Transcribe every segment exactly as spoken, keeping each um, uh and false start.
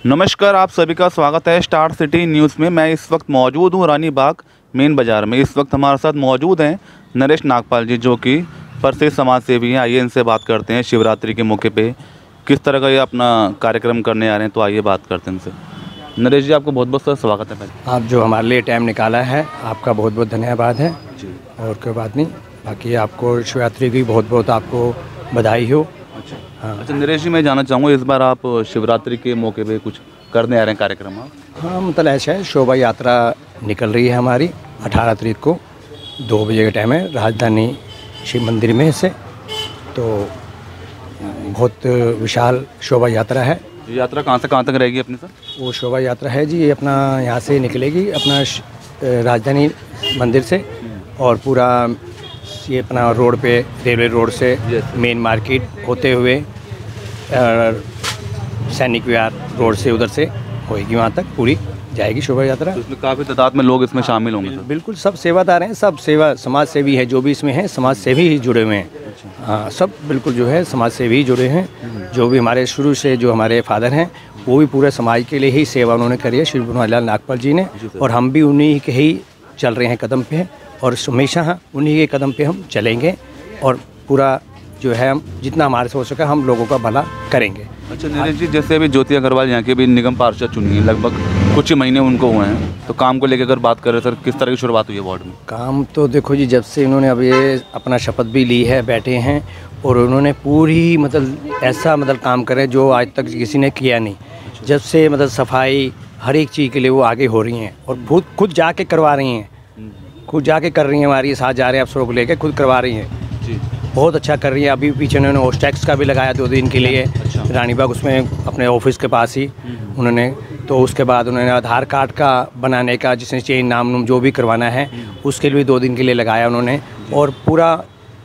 नमस्कार, आप सभी का स्वागत है स्टार सिटी न्यूज़ में। मैं इस वक्त मौजूद हूँ रानी बाग मेन बाज़ार में। इस वक्त हमारे साथ मौजूद हैं नरेश नागपाल जी, जो कि प्रसिद्ध समाज सेवी हैं। आइए इनसे बात करते हैं शिवरात्रि के मौके पे किस तरह का ये अपना कार्यक्रम करने आ रहे हैं। तो आइए बात करते हैं इनसे। नरेश जी, आपको बहुत बहुत स्वागत है। पहले आप जो हमारे लिए टाइम निकाला है, आपका बहुत बहुत धन्यवाद है जी। और कोई बात नहीं, बाकी आपको शिवरात्रि की बहुत बहुत आपको बधाई हो। अच्छा हाँ अच्छा नरेश जी, मैं जानना चाहूँगा, इस बार आप शिवरात्रि के मौके पे कुछ करने आ रहे हैं कार्यक्रम आप? हाँ, मतलब ऐसा है, शोभा यात्रा निकल रही है हमारी अठारह तारीख को, दो बजे का टाइम है, राजधानी शिव मंदिर में से। तो बहुत विशाल शोभा यात्रा है। ये यात्रा कहाँ से कहाँ तक रहेगी अपने सर? वो शोभा यात्रा है जी, ये अपना यहाँ से निकलेगी अपना राजधानी मंदिर से, और पूरा ये अपना रोड पे, रेलवे रोड से मेन मार्केट होते हुए और सैनिक विहार रोड से उधर से होएगी, वहाँ तक पूरी जाएगी शोभा यात्रा। तो इसमें काफ़ी तादाद में लोग इसमें शामिल होंगे सर? बिल्कुल, सब सेवादार हैं, सब सेवा समाज सेवी है, जो भी इसमें हैं समाज सेवी ही जुड़े हुए हैं। हाँ, सब बिल्कुल जो है समाज सेवी ही जुड़े हैं। जो भी हमारे शुरू से जो हमारे फादर हैं, वो भी पूरे समाज के लिए ही सेवा उन्होंने करी है, श्री बनवारीलाल नागपाल जी ने, और हम भी उन्हीं के ही चल रहे हैं कदम पे, और हमेशा उन्हीं के कदम पे हम चलेंगे, और पूरा जो है हम जितना हमारे से हो सका हम लोगों का भला करेंगे। अच्छा नीरज जी, जैसे अभी ज्योति अग्रवाल यहाँ के भी निगम पार्षद चुनी है, लगभग कुछ ही महीने उनको हुए हैं, तो काम को लेकर अगर बात करें सर, किस तरह की शुरुआत हुई है वार्ड में? काम तो देखो जी, जब से इन्होंने अब ये अपना शपथ भी ली है, बैठे हैं, और उन्होंने पूरी मतलब ऐसा मतलब काम करे जो आज तक किसी ने किया नहीं। जब से मतलब सफाई हर एक चीज़ के लिए वो आगे हो रही हैं, और खुद खुद जाके करवा रही हैं, खुद जाके कर रही हैं, हमारी साथ जा रहे हैं अफसरों को लेकर, खुद करवा रही हैं जी। बहुत अच्छा कर रही है। अभी पीछे उन्होंने होस्ट टैक्स का भी लगाया दो दिन के लिए। अच्छा। रानी बाग उसमें अपने ऑफिस के पास ही उन्होंने, तो उसके बाद उन्होंने आधार कार्ड का बनाने का, जिसने चेंज नाम नूम जो भी करवाना है, उसके लिए भी दो दिन के लिए लगाया उन्होंने, और पूरा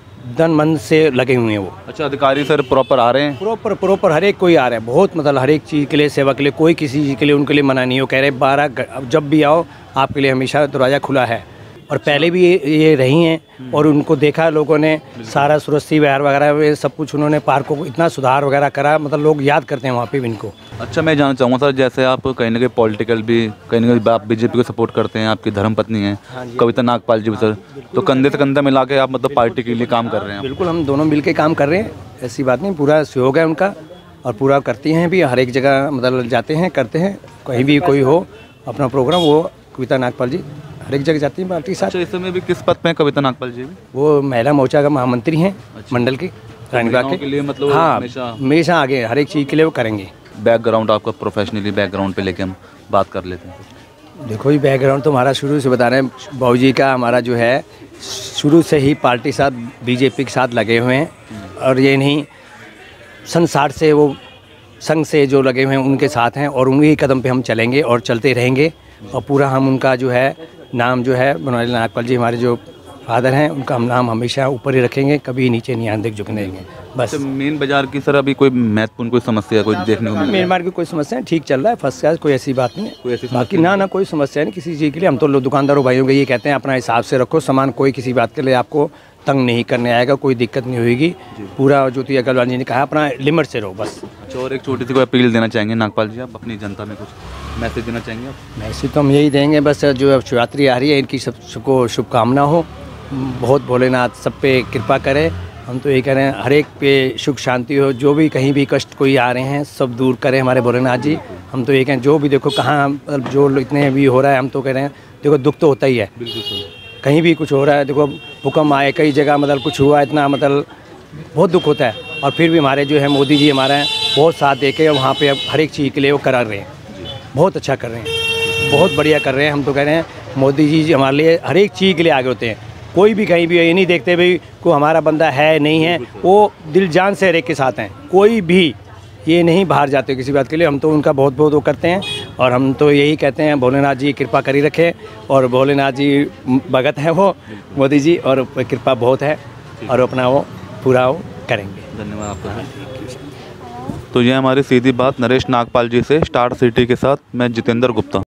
धन मन से लगे हुए हैं वो। अच्छा, अधिकारी सर प्रॉपर आ रहे हैं? प्रॉपर प्रॉपर हर एक कोई आ रहा है, बहुत मतलब हर एक चीज़ के लिए, सेवा के लिए, कोई किसी चीज़ के लिए उनके लिए मना नहीं हो। कह रहे बारह जब भी आओ आपके लिए हमेशा दरवाज़ा खुला है। और पहले भी ये, ये रही हैं, और उनको देखा लोगों ने, सारा सुरक्षित विहार वगैरह सब कुछ उन्होंने, पार्कों को इतना सुधार वगैरह करा, मतलब लोग याद करते हैं वहाँ पे भी इनको। अच्छा, मैं जानना चाहूँगा सर, जैसे आप कहीं ना कहीं पॉलिटिकल भी, कहीं ना कहीं आप बीजेपी को सपोर्ट करते हैं, आपकी धर्मपत्नी हैं कविता नागपाल जी भी सर, तो कंधे से कंधा मिला के आप मतलब पार्टी के लिए काम कर रहे हैं? बिल्कुल, हम दोनों मिल के काम कर रहे हैं, ऐसी बात नहीं, पूरा सहयोग है उनका, और पूरा करती हैं भी, हर एक जगह मतलब जाते हैं, करते हैं, कहीं भी कोई हो अपना प्रोग्राम, वो कविता नागपाल जी हर एक जगह जाती हैं पार्टी के साथ। अच्छा, इस समय भी किस पद पे हैं कविता नागपाल जी भी? वो महिला मोर्चा का महामंत्री हैं। अच्छा। मंडल की रानी बाग के लिए मतलब हाँ, हमेशा आगे हर एक चीज़ के लिए वो करेंगे। बैकग्राउंड आपका प्रोफेशनली बैकग्राउंड पे लेके हम बात कर लेते हैं। देखो ये बैकग्राउंड तो हमारा शुरू से बता रहे हैं, बाबूजी का हमारा जो है शुरू से ही पार्टी साथ बीजेपी के साथ लगे हुए हैं, और ये नहीं संसार से वो संघ से जो लगे हुए हैं उनके साथ हैं, और उन्हीं कदम पे हम चलेंगे और चलते रहेंगे, और पूरा हम उनका जो है नाम जो है बनवारीलाल नागपाल जी हमारे जो फादर हैं, उनका हम नाम हमेशा ऊपर ही रखेंगे, कभी नीचे नहीं आने झुकने देंगे बस। तो मेन बाजार की सर अभी कोई महत्वपूर्ण कोई समस्या कोई देखने को मिल रही है? मेन मार्केट की कोई समस्या नहीं, ठीक चल रहा है, फर्स्ट क्लास, कोई ऐसी बात नहीं कोई ऐसी बाकी ना ना कोई समस्या नहीं किसी चीज़ के लिए। हम तो दुकानदारों भाइयों के ये कहते हैं, अपना हिसाब से रखो सामान, कोई किसी बात के लिए आपको तंग नहीं करने आएगा, कोई दिक्कत नहीं होगी। पूरा ज्योति अग्रवाल जी ने कहा, अपना लिमिट से रहो बस। अच्छा, और एक छोटी सी कोई अपील देना चाहेंगे नागपाल जी, आप अपनी जनता में कुछ मैसेज देना चाहेंगे आप? मैसेज तो हम यही देंगे बस, जो अब शिवरात्रि आ रही है, इनकी सब सबको शुभकामना हो, बहुत भोलेनाथ सब पे कृपा करे। हम तो यही कह रहे हैं, हर एक पे सुख शांति हो, जो भी कहीं भी कष्ट कोई आ रहे हैं सब दूर करें हमारे भोलेनाथ जी। हम तो ये कहें, जो भी देखो कहाँ जो इतने भी हो रहा है, हम तो कह रहे हैं देखो दुख तो होता ही है, कहीं भी कुछ हो रहा है, देखो भूकंप आए कई जगह, मतलब कुछ हुआ, इतना मतलब बहुत दुख होता है, और फिर भी हमारे जो है मोदी जी हमारा बहुत साथ दे के वहाँ पे अब हर एक चीज़ के लिए वो करा रहे हैं, बहुत अच्छा कर रहे हैं, बहुत बढ़िया कर रहे हैं। हम तो कह रहे हैं मोदी जी हमारे लिए हर एक चीज़ के लिए आगे होते हैं, कोई भी कहीं भी ये नहीं देखते भाई को हमारा बंदा है नहीं है, वो दिल जान से हर एक के साथ हैं, कोई भी ये नहीं बाहर जाते किसी बात के लिए। हम तो उनका बहुत बहुत वो करते हैं, और हम तो यही कहते हैं भोलेनाथ जी कृपा करी रखे, और भोलेनाथ जी भगत हैं वो मोदी जी, और कृपा बहुत है, और अपना वो पूरा वो करेंगे। धन्यवाद आपका। तो ये हमारी सीधी बात नरेश नागपाल जी से, स्टार सिटी के साथ मैं जितेंद्र गुप्ता।